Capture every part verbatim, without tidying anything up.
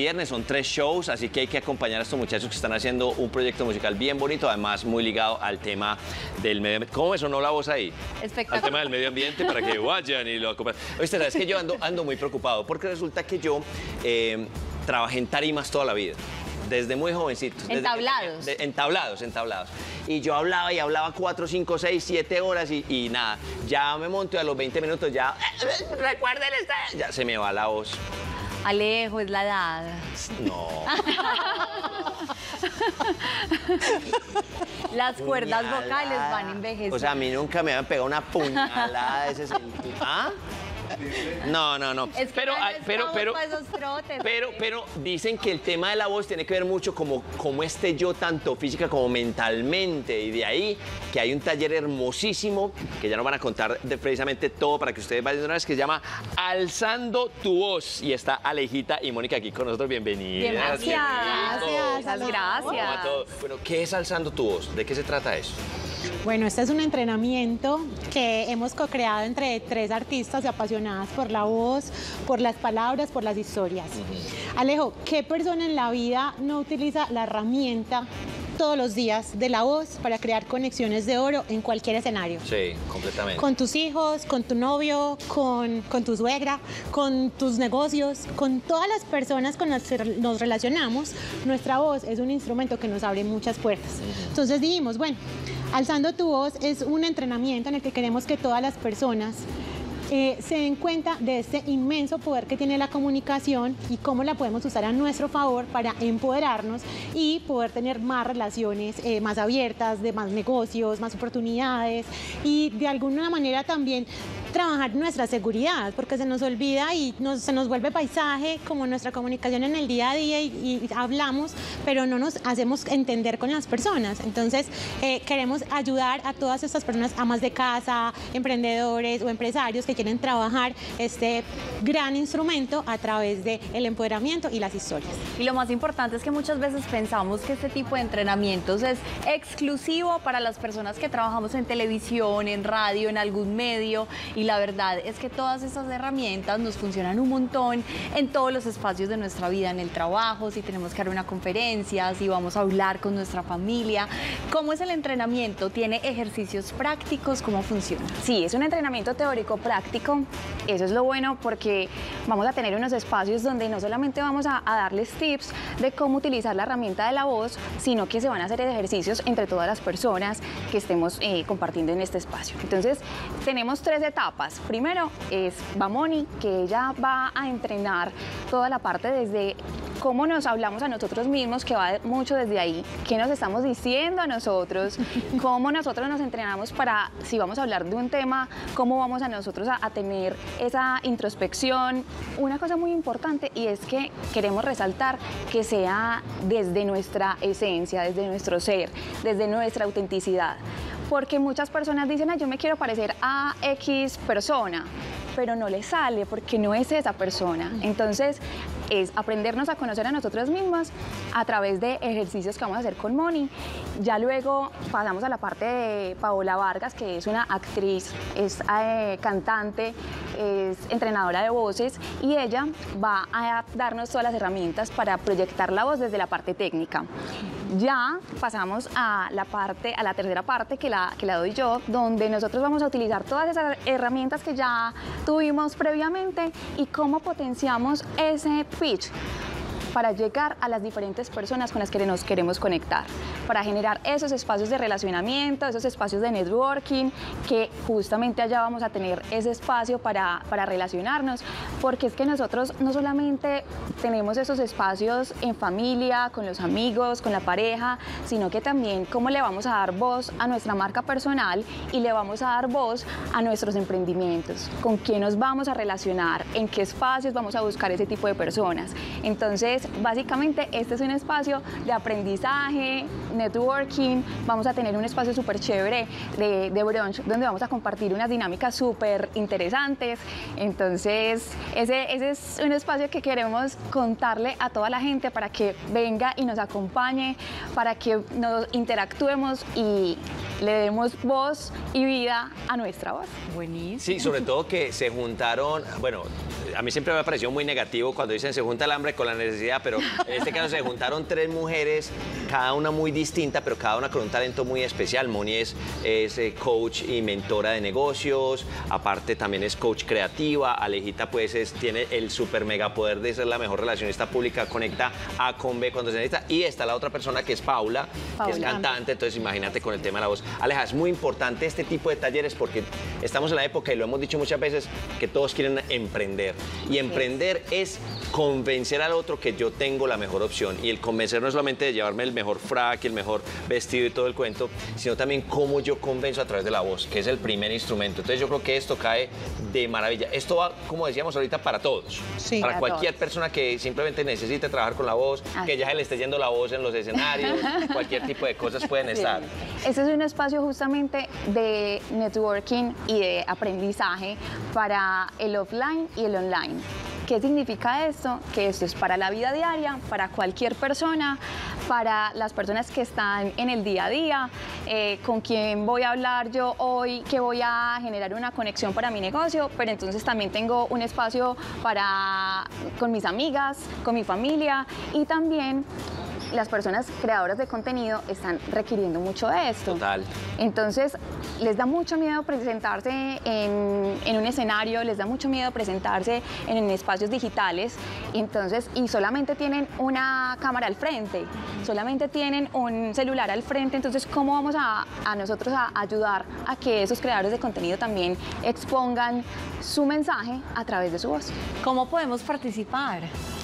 viernes, son tres shows, así que hay que acompañar a estos muchachos que están haciendo un proyecto musical bien bonito, además muy ligado al tema del medio ambiente. ¿Cómo me sonó la voz ahí? Espectacular. Al tema del medio ambiente para que vayan y lo acompañen. Oye, sabes que yo ando, ando muy preocupado porque resulta que yo eh, trabajé en tarimas toda la vida. Desde muy jovencitos. Entablados. Desde, de, entablados, entablados. Y yo hablaba y hablaba cuatro, cinco, seis, siete horas y, y nada. Ya me monto y a los veinte minutos ya... Recuerda el estadio. Ya se me va la voz. Alejo, es la edad. No. Las cuerdas Puñalada. vocales van envejeciendo. O sea, a mí nunca me habían pegado una puñalada de ese sentido. ¿Ah? No, no, no. Es que pero, no ay, pero, estamos pero, pa' esos trotes. pero, pero dicen que el tema de la voz tiene que ver mucho como cómo esté yo tanto física como mentalmente, y de ahí que hay un taller hermosísimo que ya nos van a contar de precisamente todo para que ustedes vayan de una vez, que se llama Alzando tu Voz, y está Alejita y Mónica aquí con nosotros. Bienvenidas. Gracias. Qué rico. Muchas gracias. ¿Cómo va todo? Bueno, ¿qué es Alzando tu Voz? ¿De qué se trata eso? Bueno, este es un entrenamiento que hemos co-creado entre tres artistas apasionadas por la voz, por las palabras, por las historias. Uh-huh. Alejo, ¿qué persona en la vida no utiliza la herramienta todos los días de la voz para crear conexiones de oro en cualquier escenario? Sí, completamente. Con tus hijos, con tu novio, con, con tu suegra, con tus negocios, con todas las personas con las que nos relacionamos, nuestra voz es un instrumento que nos abre muchas puertas. Uh-huh. Entonces dijimos, bueno, Alzando tu Voz es un entrenamiento en el que queremos que todas las personas Eh, se den cuenta de este inmenso poder que tiene la comunicación y cómo la podemos usar a nuestro favor para empoderarnos y poder tener más relaciones eh, más abiertas, de más negocios, más oportunidades, y de alguna manera también trabajar nuestra seguridad, porque se nos olvida y nos, se nos vuelve paisaje como nuestra comunicación en el día a día, y, y hablamos, pero no nos hacemos entender con las personas. Entonces eh, queremos ayudar a todas estas personas, amas de casa, emprendedores o empresarios que quieren trabajar este gran instrumento a través del empoderamiento y las historias. Y lo más importante es que muchas veces pensamos que este tipo de entrenamientos es exclusivo para las personas que trabajamos en televisión, en radio, en algún medio, y la verdad es que todas esas herramientas nos funcionan un montón en todos los espacios de nuestra vida, en el trabajo, si tenemos que dar una conferencia, si vamos a hablar con nuestra familia. ¿Cómo es el entrenamiento? ¿Tiene ejercicios prácticos? ¿Cómo funciona? Sí, es un entrenamiento teórico práctico. Eso es lo bueno, porque vamos a tener unos espacios donde no solamente vamos a, a darles tips de cómo utilizar la herramienta de la voz, sino que se van a hacer ejercicios entre todas las personas que estemos eh, compartiendo en este espacio. Entonces, tenemos tres etapas. Primero es Bamoni, que ella va a entrenar toda la parte desde cómo nos hablamos a nosotros mismos, que va mucho desde ahí, qué nos estamos diciendo a nosotros, cómo nosotros nos entrenamos para, si vamos a hablar de un tema, cómo vamos a nosotros a, a tener esa introspección. Una cosa muy importante, y es que queremos resaltar que sea desde nuestra esencia, desde nuestro ser, desde nuestra autenticidad. Porque muchas personas dicen, ah, yo me quiero parecer a X persona, pero no le sale porque no es esa persona. Entonces, es aprendernos a conocer a nosotros mismos a través de ejercicios que vamos a hacer con Moni. Ya luego pasamos a la parte de Paola Vargas, que es una actriz, es eh, cantante, es entrenadora de voces, y ella va a darnos todas las herramientas para proyectar la voz desde la parte técnica. Ya pasamos a la parte, a la tercera parte que la, que la doy yo, donde nosotros vamos a utilizar todas esas herramientas que ya tuvimos previamente y cómo potenciamos ese pitch para llegar a las diferentes personas con las que nos queremos conectar, para generar esos espacios de relacionamiento, esos espacios de networking, que justamente allá vamos a tener ese espacio para, para relacionarnos, porque es que nosotros no solamente tenemos esos espacios en familia, con los amigos, con la pareja, sino que también cómo le vamos a dar voz a nuestra marca personal y le vamos a dar voz a nuestros emprendimientos, con quién nos vamos a relacionar, en qué espacios vamos a buscar ese tipo de personas. Entonces, básicamente este es un espacio de aprendizaje, networking. Vamos a tener un espacio súper chévere de, de brunch, donde vamos a compartir unas dinámicas súper interesantes. Entonces ese, ese es un espacio que queremos contarle a toda la gente para que venga y nos acompañe, para que nos interactuemos y le demos voz y vida a nuestra voz. Buenísimo. Sí, sobre todo que se juntaron, bueno, a mí siempre me ha parecido muy negativo cuando dicen se junta el hambre con la necesidad, pero en este caso se juntaron tres mujeres, cada una muy distinta, pero cada una con un talento muy especial. Moni es, es eh, coach y mentora de negocios, aparte también es coach creativa. Alejita pues es, tiene el super mega poder de ser la mejor relacionista pública, conecta A con B cuando se necesita. Y está la otra persona que es Paula, Paula, que es cantante, entonces imagínate con el tema de la voz. Aleja, es muy importante este tipo de talleres porque estamos en la época, y lo hemos dicho muchas veces, que todos quieren emprender. Y emprender es convencer al otro que yo tengo la mejor opción. Y el convencer no es solamente de llevarme el mejor frac, el mejor vestido y todo el cuento, sino también cómo yo convenzo a través de la voz, que es el primer instrumento. Entonces yo creo que esto cae de maravilla. Esto va, como decíamos ahorita, para todos. Sí, para, para cualquier todos. persona que simplemente necesite trabajar con la voz, Así. que ya se le esté yendo la voz en los escenarios, cualquier tipo de cosas pueden estar. Sí. Este es un espacio justamente de networking y de aprendizaje para el offline y el online. ¿Qué significa esto? Que esto es para la vida diaria, para cualquier persona, para las personas que están en el día a día, eh, con quién voy a hablar yo hoy, que voy a generar una conexión para mi negocio, pero entonces también tengo un espacio para, con mis amigas, con mi familia, y también las personas creadoras de contenido están requiriendo mucho de esto. Total. Entonces, les da mucho miedo presentarse en, en un escenario, les da mucho miedo presentarse en, en espacios digitales, entonces, y solamente tienen una cámara al frente, solamente tienen un celular al frente, entonces, ¿cómo vamos a, a nosotros a ayudar a que esos creadores de contenido también expongan su mensaje a través de su voz? ¿Cómo podemos participar?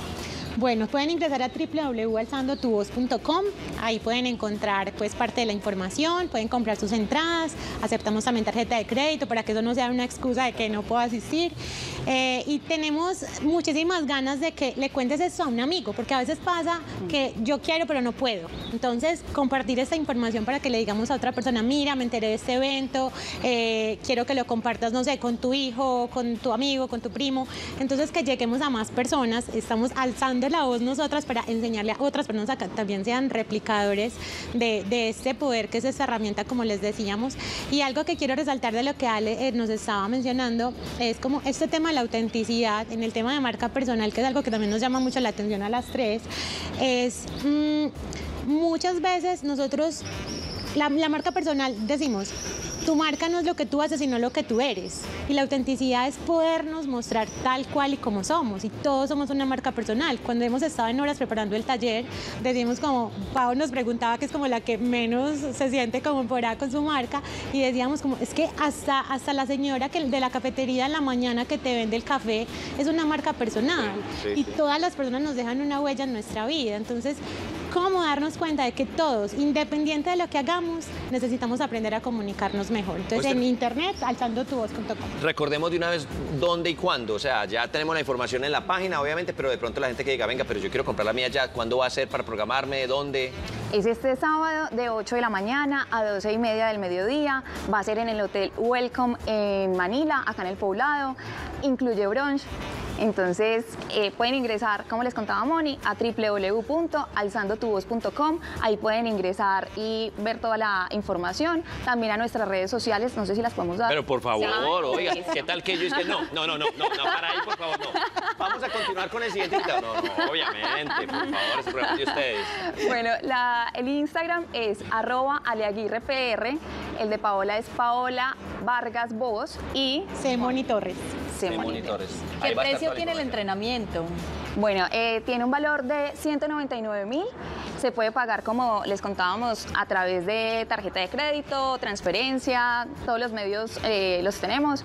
Bueno, pueden ingresar a w w w punto alzando tu voz punto com, ahí pueden encontrar pues parte de la información, pueden comprar sus entradas, aceptamos también tarjeta de crédito para que eso no sea una excusa de que no puedo asistir, eh, y tenemos muchísimas ganas de que le cuentes esto a un amigo, porque a veces pasa que yo quiero pero no puedo, entonces compartir esta información para que le digamos a otra persona, mira, me enteré de este evento, eh, quiero que lo compartas, no sé, con tu hijo, con tu amigo, con tu primo, entonces que lleguemos a más personas, estamos alzando la voz nosotras para enseñarle a otras personas a que también sean replicadores de, de este poder que es esta herramienta, como les decíamos. Y algo que quiero resaltar de lo que Ale eh, nos estaba mencionando es como este tema de la autenticidad, en el tema de marca personal, que es algo que también nos llama mucho la atención a las tres, es mmm, muchas veces nosotros, la, la marca personal, decimos, tu marca no es lo que tú haces, sino lo que tú eres. Y la autenticidad es podernos mostrar tal cual y como somos. Y todos somos una marca personal. Cuando hemos estado en horas preparando el taller, decimos como, Pau nos preguntaba que es como la que menos se siente como empoderada con su marca. Y decíamos como, es que hasta, hasta la señora que, de la cafetería en la mañana que te vende el café es una marca personal. Sí, sí, y sí. todas las personas nos dejan una huella en nuestra vida. Entonces, ¿cómo darnos cuenta de que todos, independiente de lo que hagamos, necesitamos aprender a comunicarnos mejor? Entonces, pues en internet, alzando tu voz punto com. Recordemos de una vez dónde y cuándo. O sea, ya tenemos la información en la página, obviamente, pero de pronto la gente que diga, venga, pero yo quiero comprar la mía ya, ¿cuándo va a ser para programarme? ¿Dónde? Es este sábado de ocho de la mañana a doce y media del mediodía. Va a ser en el Hotel Welcome en Manila, acá en El Poblado. Incluye brunch. Entonces, eh, pueden ingresar, como les contaba Moni, a w w w punto alzando tu voz punto com. Ahí pueden ingresar y ver toda la información. También a nuestras redes sociales, no sé si las podemos dar. Pero por favor, sí. Oiga, ¿qué tal que yo es que no? No, no, no, no, no, para ahí, por favor, no. Vamos a continuar con el siguiente invitado. No, no, obviamente, por favor, es el programa de ustedes. Bueno, la, el Instagram es arroba aleaguirrepr, el de Paola es Paola Vargas Voz y C. Moni Torres. C. Moni Torres. ¿Qué precio tiene el entrenamiento? Bueno, eh, tiene un valor de ciento noventa y nueve mil. Se puede pagar, como les contábamos, a través de tarjeta de crédito, transferencia, todos los medios eh, los tenemos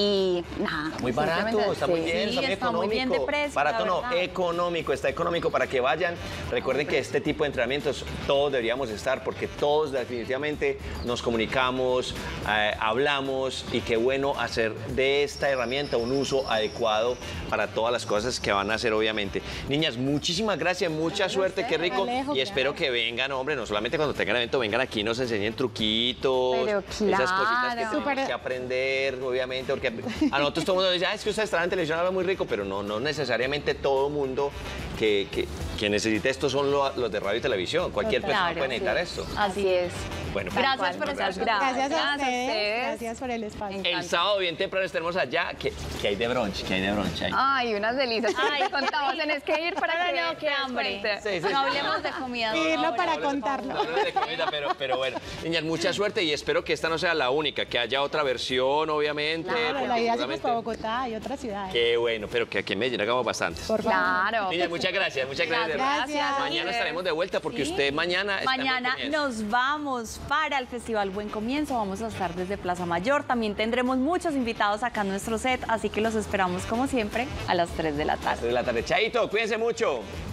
y nada. Muy barato, está sí. muy bien, sí, está muy está económico. Muy bien de precio, barato no, económico, está económico para que vayan. Recuerden que este tipo de entrenamientos todos deberíamos estar porque todos definitivamente nos comunicamos, eh, hablamos y qué bueno hacer de esta herramienta un uso adecuado para todas las cosas que van a hacer obviamente precisamente. Niñas, muchísimas gracias, mucha suerte, qué rico. Alejo, Y espero que vengan, hombre, no solamente cuando tengan evento, vengan aquí y nos enseñen truquitos, Pero esas cositas que claro. tenemos Súper. que aprender, obviamente, porque a nosotros todo el mundo dice, ah, es que ustedes trabajan en televisión, hablan muy rico, pero no, no necesariamente todo el mundo que, que, que necesite esto son lo- los de radio y televisión. Cualquier persona Claro, puede necesitar sí. esto. Así es. Bueno, Tal Gracias cual. por estar Muchas acá. Gracias a Gracias a ustedes. ustedes. Gracias por el espacio. el encanta. sábado bien temprano estaremos allá. ¿Qué, qué hay de brunch? ¿Qué hay de brunch ahí? Ay, unas delicias. Ay, Ay, contamos, tenés que ir para que No, no, qué te hambre. cuente. Sí, sí. No hablemos de comida. Irlo ahora, para por contarlo. favor. No, no de comida, pero, pero bueno. Niñas, mucha suerte y espero que esta no sea la única, que haya otra versión, obviamente. Claro, porque la idea es irnos seguramente- para Bogotá y otras ciudades. Qué bueno, pero que aquí en Medellín hagamos bastantes. Por favor. Claro. Niñas, muchas gracias, muchas gracias. de verdad. Gracias. Mañana estaremos de vuelta porque Sí. usted mañana está en Buen Mañana Comienzo. nos vamos para el Festival Buen Comienzo. Vamos a estar desde Plaza Mayor. También tendremos muchos invitados acá en nuestro set, así que los esperamos como siempre a las tres de la tarde. Tres de la tarde. Chaito, cuídense mucho.